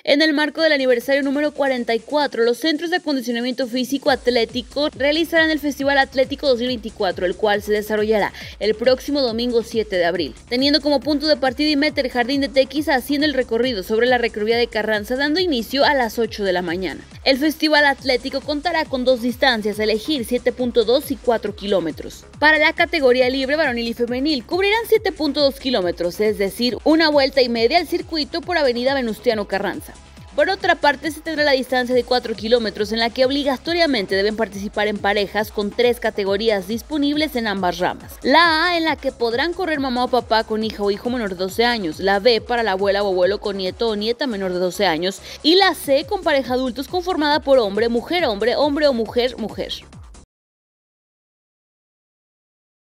En el marco del aniversario número 44, los Centros de Acondicionamiento Físico Atlético realizarán el Festival Atlético 2024, el cual se desarrollará el próximo domingo 7 de abril, teniendo como punto de partida y meta el Jardín de Tequis, haciendo el recorrido sobre la Recrovía de Carranza, dando inicio a las 8 de la mañana. El Festival Atlético contará con dos distancias a elegir, 7.2 y 4 kilómetros. Para la categoría libre varonil y femenil, cubrirán 7.2 kilómetros, es decir, una vuelta y media al circuito por Avenida Venustiano Carranza. Por otra parte, se tendrá la distancia de 4 kilómetros, en la que obligatoriamente deben participar en parejas, con 3 categorías disponibles en ambas ramas. La A, en la que podrán correr mamá o papá con hija o hijo menor de 12 años, la B para la abuela o abuelo con nieto o nieta menor de 12 años, y la C con pareja adultos conformada por hombre, mujer, hombre, hombre o mujer, mujer.